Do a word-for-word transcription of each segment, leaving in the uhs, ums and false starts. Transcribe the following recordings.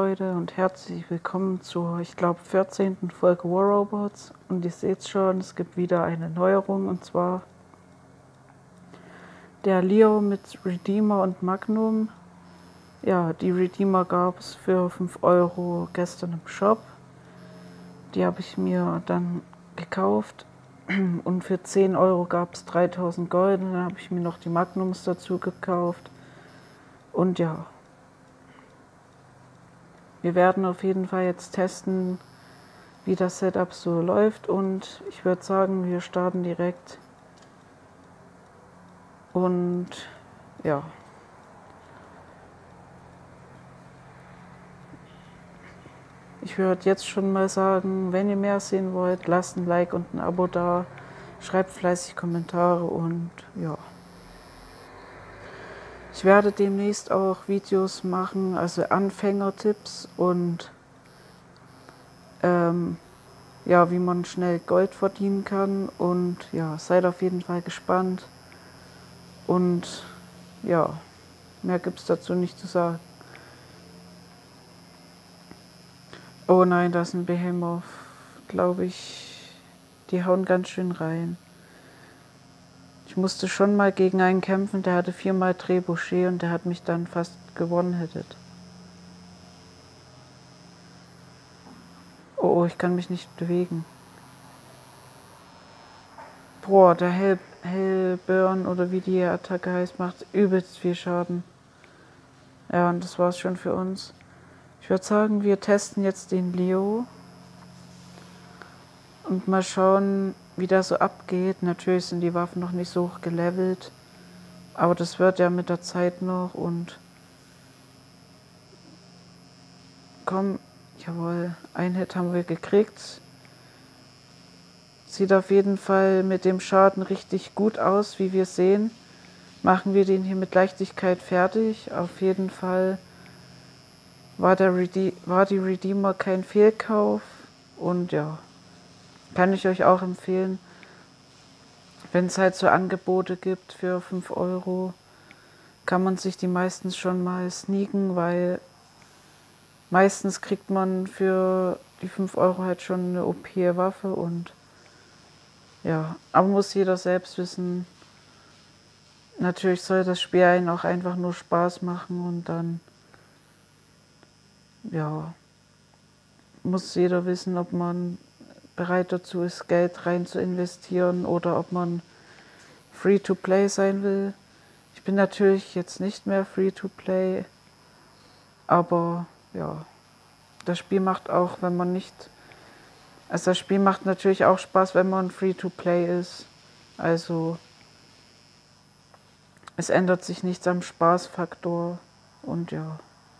Leute und herzlich willkommen zur, ich glaube, vierzehnten Folge War Robots. Und ihr seht schon, es gibt wieder eine Neuerung, und zwar der Leo mit Redeemer und Magnum. Ja, die Redeemer gab es für fünf Euro gestern im Shop. Die habe ich mir dann gekauft. Und für zehn Euro gab es dreitausend Gold. Und dann habe ich mir noch die Magnums dazu gekauft. Und ja, wir werden auf jeden Fall jetzt testen, wie das Setup so läuft. Und ich würde sagen, wir starten direkt. Und ja. Ich würde jetzt schon mal sagen, wenn ihr mehr sehen wollt, lasst ein Like und ein Abo da. Schreibt fleißig Kommentare und ja. Ich werde demnächst auch Videos machen, also Anfängertipps und ähm, ja, wie man schnell Gold verdienen kann. Und ja, seid auf jeden Fall gespannt. Und ja, mehr gibt es dazu nicht zu sagen. Oh nein, das ist ein Behemoth, glaube ich. Die hauen ganz schön rein. Ich musste schon mal gegen einen kämpfen, der hatte viermal Trebuchet und der hat mich dann fast gewonnen-hittet. Oh, oh, ich kann mich nicht bewegen. Boah, der Hell, Hellburn oder wie die Attacke heißt, macht übelst viel Schaden. Ja, und das war's schon für uns. Ich würde sagen, wir testen jetzt den Leo. Und mal schauen, wie das so abgeht. Natürlich sind die Waffen noch nicht so hoch gelevelt. Aber das wird ja mit der Zeit noch und... Komm, jawohl, ein Hit haben wir gekriegt. Sieht auf jeden Fall mit dem Schaden richtig gut aus, wie wir sehen. Machen wir den hier mit Leichtigkeit fertig. Auf jeden Fall war, der Rede- war die Redeemer kein Fehlkauf. Und ja, kann ich euch auch empfehlen. Wenn es halt so Angebote gibt für fünf Euro, kann man sich die meistens schon mal sneaken, weil meistens kriegt man für die fünf Euro halt schon eine O P-Waffe und ja, aber muss jeder selbst wissen. Natürlich soll das Spiel einen auch einfach nur Spaß machen und dann, ja, muss jeder wissen, ob man bereit dazu ist, Geld rein zu investieren oder ob man Free-to-Play sein will. Ich bin natürlich jetzt nicht mehr Free-to-Play, aber ja, das Spiel macht auch, wenn man nicht... Also das Spiel macht natürlich auch Spaß, wenn man Free-to-Play ist. Also es ändert sich nichts am Spaßfaktor und ja.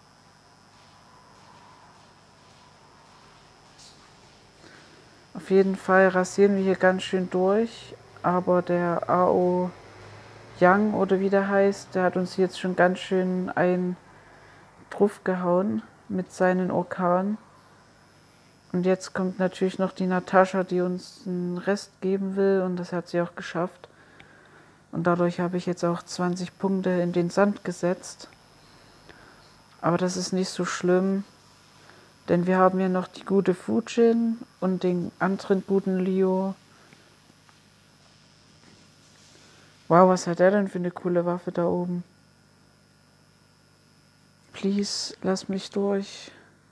Auf jeden Fall rasieren wir hier ganz schön durch, aber der A O Young oder wie der heißt, der hat uns jetzt schon ganz schön einen drauf gehauen mit seinen Orkanen. Und jetzt kommt natürlich noch die Natascha, die uns einen Rest geben will und das hat sie auch geschafft. Und dadurch habe ich jetzt auch zwanzig Punkte in den Sand gesetzt. Aber das ist nicht so schlimm, denn wir haben ja noch die gute Fujin und den anderen guten Leo. Wow, was hat der denn für eine coole Waffe da oben? Please, lass mich durch.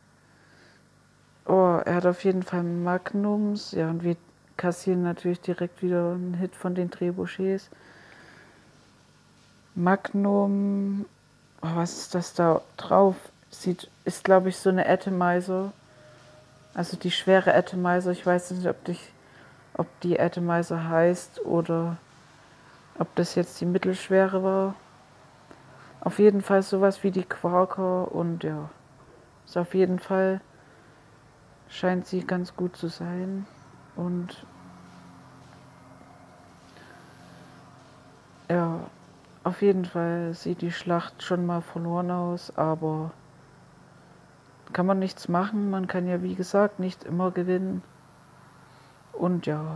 Oh, er hat auf jeden Fall Magnums. Ja, und wir kassieren natürlich direkt wieder einen Hit von den Trebuchets. Magnum. Oh, was ist das da drauf? Sieht, ist, glaube ich, so eine Atomizer. Also die schwere Atomizer. Ich weiß nicht, ob, die, ob die Atomizer heißt oder ob das jetzt die mittelschwere war. Auf jeden Fall sowas wie die Quarker und ja, ist auf jeden Fall, scheint sie ganz gut zu sein. Und ja, auf jeden Fall sieht die Schlacht schon mal verloren aus, aber kann man nichts machen. Man kann ja, wie gesagt, nicht immer gewinnen. Und ja,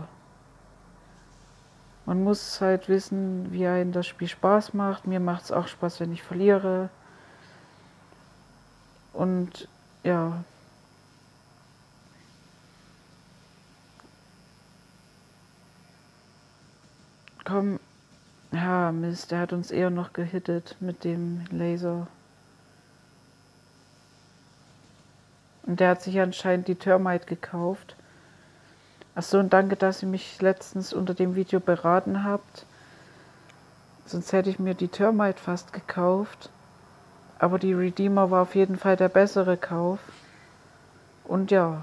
man muss halt wissen, wie einem das Spiel Spaß macht. Mir macht es auch Spaß, wenn ich verliere. Und ja. Komm. Ja, Mist, der hat uns eher noch gehittet mit dem Laser. Und der hat sich anscheinend die Termite gekauft. Achso, und danke, dass ihr mich letztens unter dem Video beraten habt. Sonst hätte ich mir die Termite fast gekauft. Aber die Redeemer war auf jeden Fall der bessere Kauf. Und ja.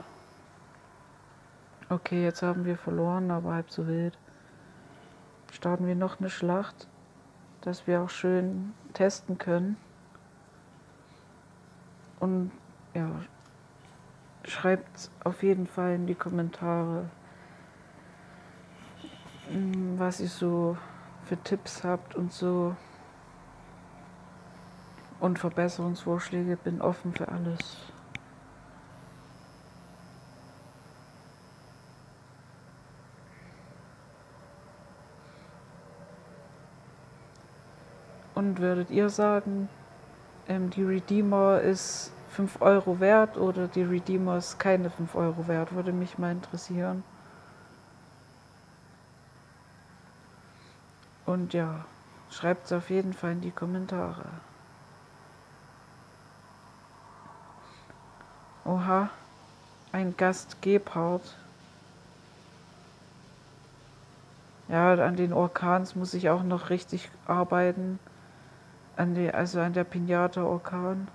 Okay, jetzt haben wir verloren, aber halb so wild. Starten wir noch eine Schlacht, dass wir auch schön testen können. Und ja, schreibt auf jeden Fall in die Kommentare, was ihr so für Tipps habt und so. Und Verbesserungsvorschläge, bin offen für alles. Und würdet ihr sagen, ähm, die Redeemer ist fünf Euro wert oder die Redeemer ist keine fünf Euro wert? Würde mich mal interessieren. Und ja, schreibt es auf jeden Fall in die Kommentare. Oha, ein Gast Gebhardt. Ja, an den Orkans muss ich auch noch richtig arbeiten. An die, also an der Pinata Orkan.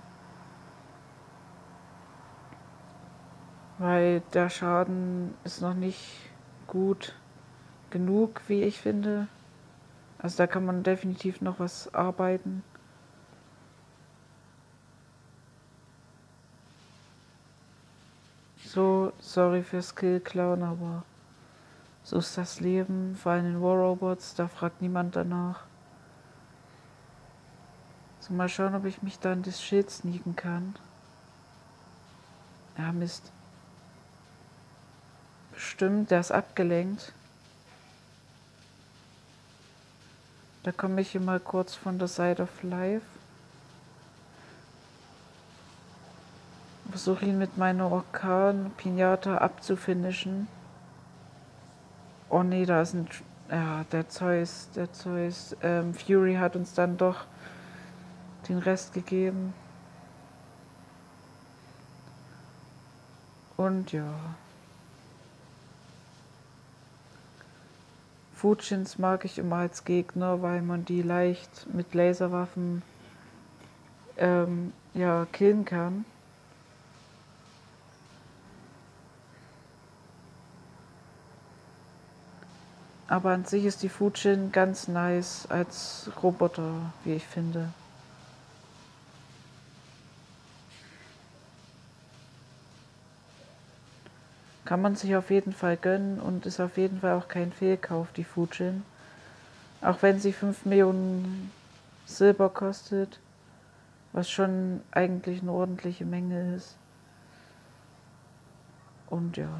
Weil der Schaden ist noch nicht gut genug, wie ich finde. Also da kann man definitiv noch was arbeiten. So, sorry für Skill-Clown, aber so ist das Leben. Vor allem in War Robots, da fragt niemand danach. So, mal schauen, ob ich mich da in das Schild sneaken kann. Ja, Mist. Bestimmt, der ist abgelenkt. Da komme ich hier mal kurz von der Side of Life. Versuche ihn mit meiner Orkan Pinata abzufinischen. Oh nee, da ist ein... Ja, der Zeus, der Zeus. Ähm, Fury hat uns dann doch den Rest gegeben. Und ja. Fujins mag ich immer als Gegner, weil man die leicht mit Laserwaffen ähm, ja, killen kann. Aber an sich ist die Fujin ganz nice als Roboter, wie ich finde. Kann man sich auf jeden Fall gönnen und ist auf jeden Fall auch kein Fehlkauf, die Fujin. Auch wenn sie fünf Millionen Silber kostet, was schon eigentlich eine ordentliche Menge ist. Und ja.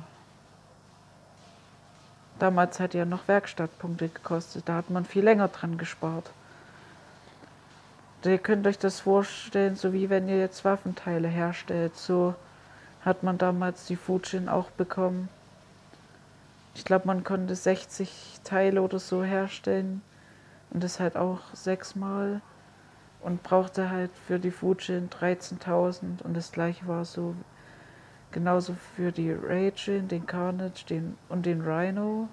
Damals hat ja noch Werkstattpunkte gekostet, da hat man viel länger dran gespart. Ihr könnt euch das vorstellen, so wie wenn ihr jetzt Waffenteile herstellt, so hat man damals die Fujin auch bekommen. Ich glaube, man konnte sechzig Teile oder so herstellen und das halt auch sechsmal und brauchte halt für die Fujin dreizehntausend und das gleiche war so genauso für die Raijin, den Carnage den, und den Rhino.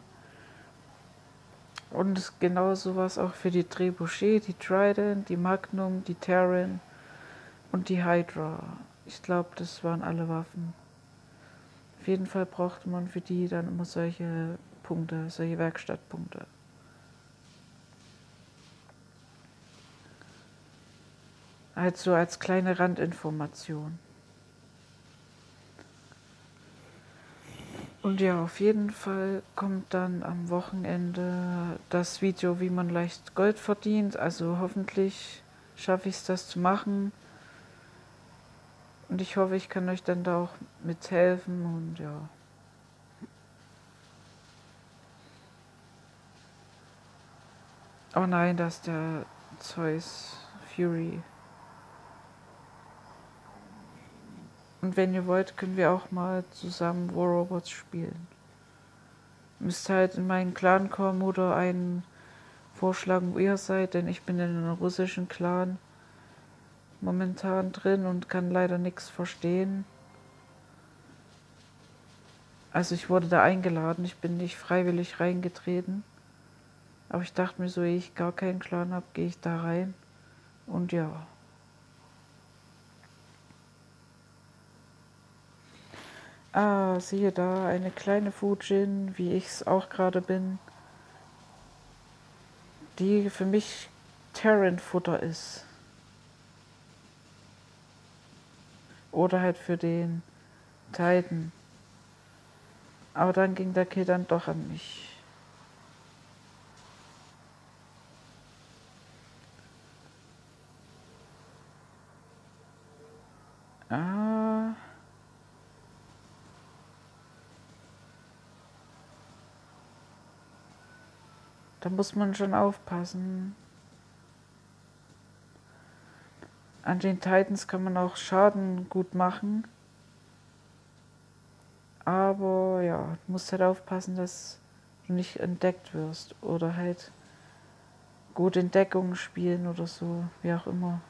Und genauso war es auch für die Trebuchet, die Trident, die Magnum, die Terran und die Hydra. Ich glaube, das waren alle Waffen. Auf jeden Fall brauchte man für die dann immer solche Punkte, solche Werkstattpunkte. Also als kleine Randinformation. Und ja, auf jeden Fall kommt dann am Wochenende das Video, wie man leicht Gold verdient. Also hoffentlich schaffe ich es, das zu machen. Und ich hoffe, ich kann euch dann da auch mithelfen und ja. Oh nein, das ist der Zeus Fury. Und wenn ihr wollt, können wir auch mal zusammen War Robots spielen. Müsst halt in meinen Clan kommen oder einen vorschlagen, wo ihr seid, denn ich bin in einem russischen Clan momentan drin und kann leider nichts verstehen. Also ich wurde da eingeladen, ich bin nicht freiwillig reingetreten. Aber ich dachte mir so, ehe ich gar keinen Clan habe, gehe ich da rein. Und ja. Ah, siehe da, eine kleine Fujin, wie ich es auch gerade bin, die für mich Terran-Futter ist. Oder halt für den Titan. Aber dann ging der Kill dann doch an mich. Ah. Da muss man schon aufpassen. An den Titans kann man auch Schaden gut machen. Aber ja, du musst halt aufpassen, dass du nicht entdeckt wirst. Oder halt gut in Deckung spielen oder so, wie auch immer.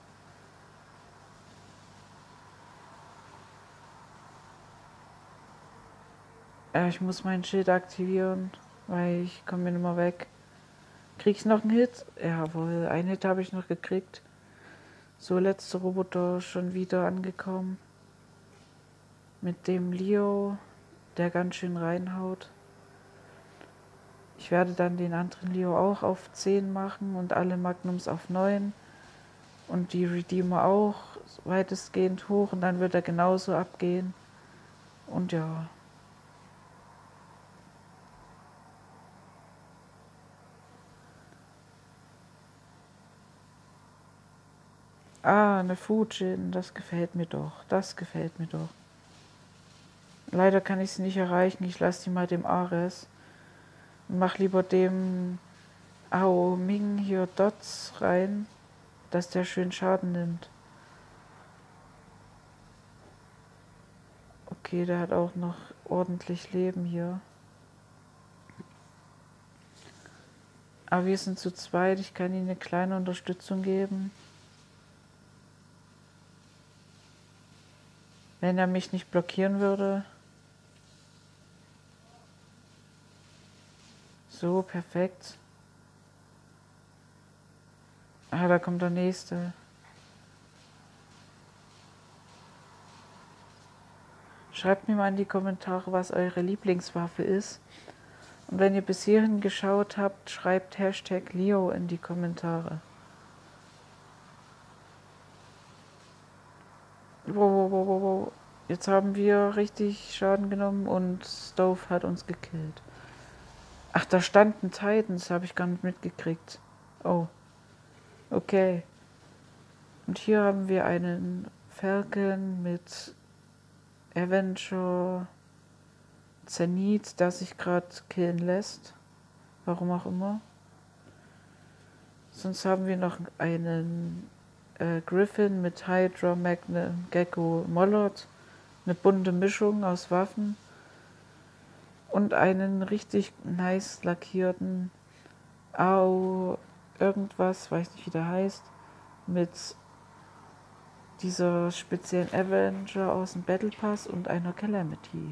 Ja, ich muss mein Schild aktivieren, weil ich komme mir nicht mehr weg. Krieg ich noch einen Hit? Jawohl, einen Hit habe ich noch gekriegt. So, letzter Roboter schon wieder angekommen. Mit dem Leo, der ganz schön reinhaut. Ich werde dann den anderen Leo auch auf zehn machen und alle Magnums auf neun. Und die Redeemer auch weitestgehend hoch und dann wird er genauso abgehen. Und ja. Ah, eine Fujin, das gefällt mir doch. Das gefällt mir doch. Leider kann ich sie nicht erreichen. Ich lasse die mal dem Ares. Und mach lieber dem Ao Ming hier Dots rein, dass der schön Schaden nimmt. Okay, der hat auch noch ordentlich Leben hier. Aber wir sind zu zweit. Ich kann ihm eine kleine Unterstützung geben. Wenn er mich nicht blockieren würde. So, perfekt. Ah, da kommt der nächste. Schreibt mir mal in die Kommentare, was eure Lieblingswaffe ist. Und wenn ihr bis hierhin geschaut habt, schreibt Hashtag Leo in die Kommentare. Wow, wow, wow, wow, wow. Jetzt haben wir richtig Schaden genommen und Stove hat uns gekillt. Ach, da standen Titans, habe ich gar nicht mitgekriegt. Oh, okay. Und hier haben wir einen Falcon mit Avenger Zenith, der sich gerade killen lässt. Warum auch immer. Sonst haben wir noch einen äh, Griffin mit Hydra, Magnum, Gecko, Mollard. Eine bunte Mischung aus Waffen. Und einen richtig nice lackierten Au irgendwas, weiß nicht wie der heißt, mit dieser speziellen Avenger aus dem Battle Pass und einer Calamity.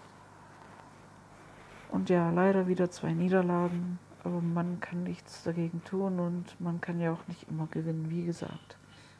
Und ja, leider wieder zwei Niederlagen, aber man kann nichts dagegen tun und man kann ja auch nicht immer gewinnen, wie gesagt.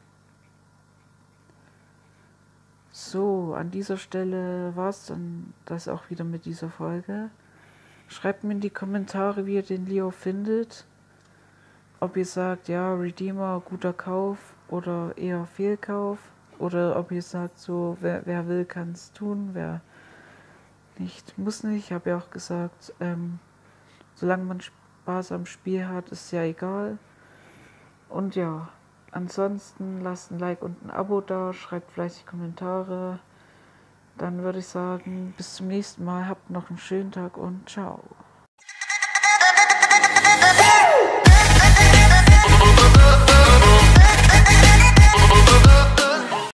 So, an dieser Stelle war es dann das auch wieder mit dieser Folge. Schreibt mir in die Kommentare, wie ihr den Leo findet. Ob ihr sagt, ja, Redeemer, guter Kauf oder eher Fehlkauf. Oder ob ihr sagt, so, wer, wer will, kann es tun, wer nicht, muss nicht. Ich habe ja auch gesagt, ähm, solange man Spaß am Spiel hat, ist ja egal. Und ja, ansonsten lasst ein Like und ein Abo da, schreibt fleißig Kommentare. Dann würde ich sagen, bis zum nächsten Mal, habt noch einen schönen Tag und ciao.